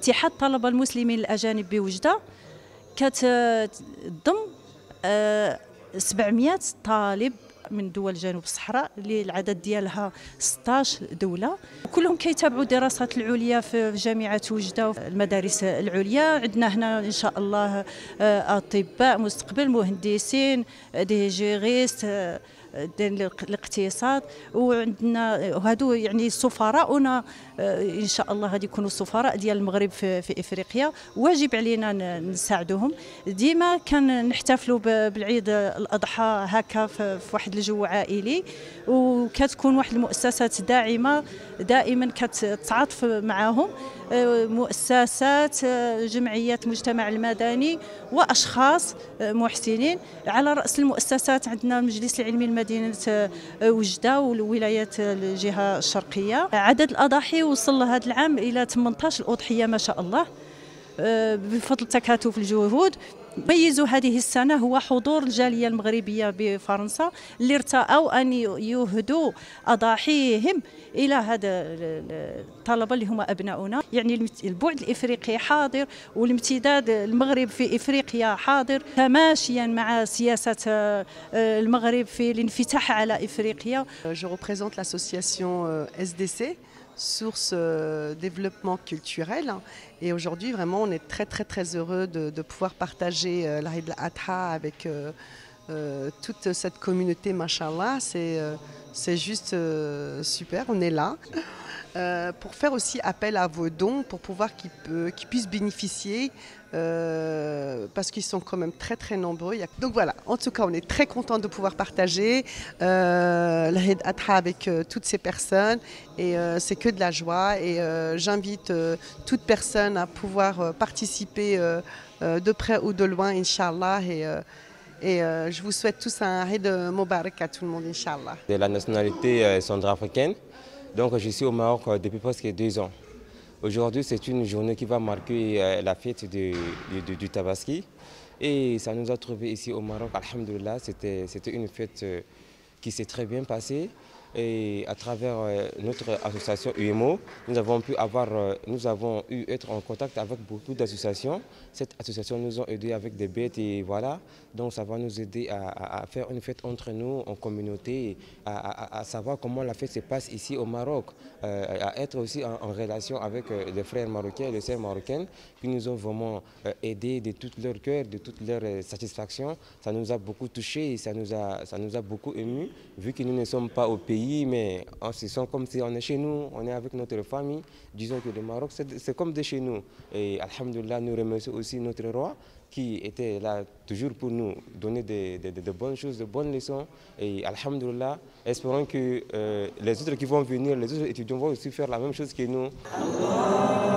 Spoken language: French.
اتحاد الطلبة المسلمين الأجانب بوجدة كتضم 700 طالب من دول جنوب الصحراء اللي العدد ديالها 16 دولة، كلهم كيتابعوا الدراسات العليا في جامعة وجدة المدارس العليا. عندنا هنا إن شاء الله أطباء مستقبل، مهندسين، دي جيغيست، الاقتصاد، وعندنا هادو يعني سفراؤنا ان شاء الله غادي يكونوا سفراء ديال المغرب في افريقيا. واجب علينا نساعدوهم. ديما كنحتفلوا بالعيد الاضحى هكا في واحد الجو عائلي، وكتكون واحد المؤسسات داعمه دائما كتتعاطف معاهم، مؤسسات، جمعيات المجتمع المدني واشخاص محسنين. على راس المؤسسات عندنا المجلس العلمي لمدينه وجده والولايات الجهه الشرقيه. عدد الاضاحي وصل لهذا العام الى 18 اضحيه ما شاء الله بفضل تكاتف الجهود. ميزوا هذه السنة هو حضور الجالية المغربية بفرنسا اللي ارتأوا أن يهدوا أضاحيهم إلى هذا الطلبة اللي هم أبناؤنا. يعني البعد الإفريقي حاضر والامتداد المغرب في إفريقيا حاضر، تماشيا مع سياسة المغرب في الانفتاح على إفريقيا. Je représente l'association SDC, Source Développement Culturel. Et aujourd'hui, vraiment, on est très heureux de pouvoir partager l'Aïd al-Adha avec toute cette communauté, mashallah. C'est juste super, on est là. Pour faire aussi appel à vos dons, pour pouvoir qu'ils puissent bénéficier, parce qu'ils sont quand même très nombreux. Donc voilà, en tout cas, on est très content de pouvoir partager l'Aïd al-Adha avec toutes ces personnes, et c'est que de la joie. Et j'invite toute personne à pouvoir participer de près ou de loin, Inch'Allah. Et je vous souhaite tous un Eid Mubarak à tout le monde, Inch'Allah. De la nationalité centrafricaine. Donc je suis au Maroc depuis presque 2 ans. Aujourd'hui, c'est une journée qui va marquer la fête du Tabaski. Et ça nous a trouvés ici au Maroc, alhamdoulilah. C'était une fête qui s'est très bien passée. Et à travers notre association UMO, nous avons eu être en contact avec beaucoup d'associations. Cette association nous a aidés avec des bêtes, et voilà. Donc ça va nous aider à faire une fête entre nous, en communauté, à savoir comment la fête se passe ici au Maroc, à être aussi en relation avec les frères marocains et les sœurs marocaines qui nous ont vraiment aidés de tout leur cœur, de toute leur satisfaction. Ça nous a beaucoup touchés et ça nous a beaucoup émus, vu que nous ne sommes pas au pays, mais on se sent comme si on est chez nous, on est avec notre famille. Disons que le Maroc, c'est comme de chez nous. Et alhamdoulilah, nous remercions aussi notre roi qui était là toujours pour nous donner de bonnes choses, de bonnes leçons. Et alhamdoulilah, espérons que les autres qui vont venir, les autres étudiants vont aussi faire la même chose que nous.